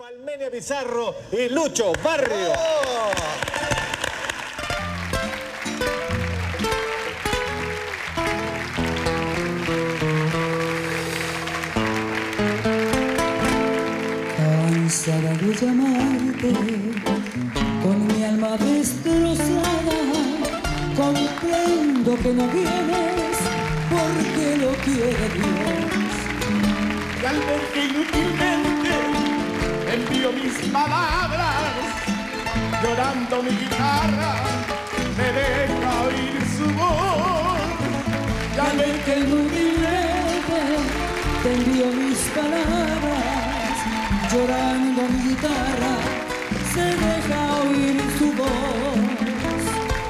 Almenia Pizarro y Lucho Barrio. ¡Oh! Cansada de llamarte, con mi alma destrozada, comprendo que no vienes porque lo quiere Dios. Y al ver que inútilmente envío mis palabras, llorando mi guitarra me deja oír su voz. Y al ver que inútilmente te envío mis palabras, llorando mi guitarra se deja oír su voz.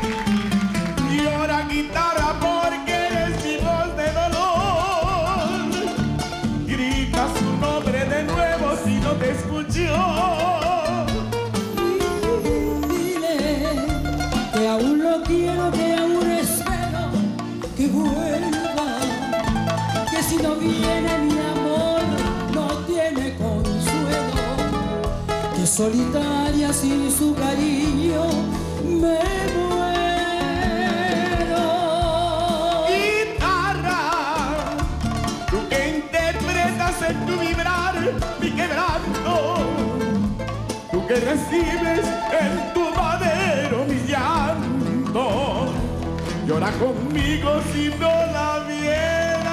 Llora guitarra porque eres mi voz de dolor. Grita su nombre de nuevo si no te escuchó. Dile que aún lo quiero, que aún espero que vuelva, que si no viene mi amor no tiene consuelo, que solitaria sin su cariño me muero. Guitarra, tú que interpretas en tu vibrar mi quebranto, tú que recibes en tu madero mi llanto, llora conmigo si no la vieras.